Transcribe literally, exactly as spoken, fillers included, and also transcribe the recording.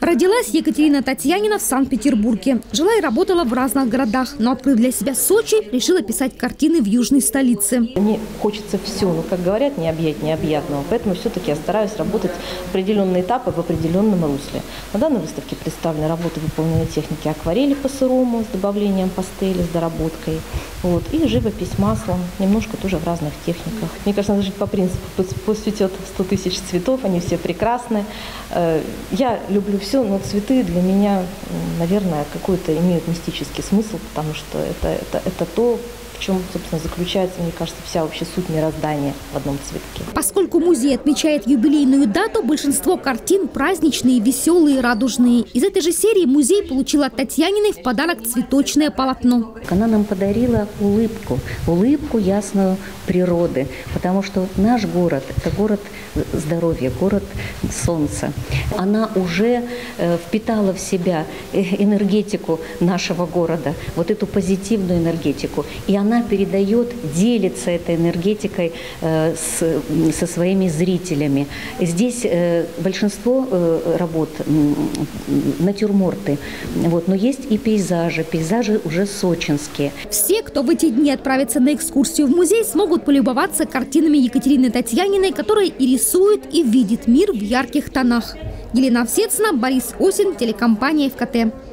Родилась Екатерина Татьянина в Санкт-Петербурге. Жила и работала в разных городах, но, открыв для себя Сочи, решила писать картины в южной столице. Мне хочется все, но, как говорят, не объять необъятного. Поэтому все-таки я стараюсь работать в определенные этапы, в определенном русле. На данной выставке представлены работы, выполненные техники акварели по сырому, с добавлением пастели, с доработкой. Вот, и живопись маслом, немножко тоже в разных техниках. Мне кажется, надо жить по принципу «пусть цветет сто тысяч цветов», они все прекрасны. Я люблю все, но цветы для меня, наверное, какой-то имеют мистический смысл, потому что это, это, это то, в чем, собственно, заключается, мне кажется, вся вообще суть мироздания в одном цветке. Поскольку музей отмечает юбилейную дату, большинство картин праздничные, веселые, радужные. Из этой же серии музей получил от Татьяниной в подарок цветочное полотно. Она нам подарила улыбку, улыбку ясную природы, потому что наш город – это город здоровья, город солнца. Она уже впитала в себя энергетику нашего города, вот эту позитивную энергетику. И она передает, делится этой энергетикой э, с, со своими зрителями. Здесь э, большинство э, работ э, натюрморты, вот, но есть и пейзажи, пейзажи уже сочинские. Все, кто в эти дни отправится на экскурсию в музей, смогут полюбоваться картинами Екатерины Татьяниной, которая и рисует, и видит мир в ярких тонах. Елена Овсецина, Борис Осин, телекомпания ФКТ.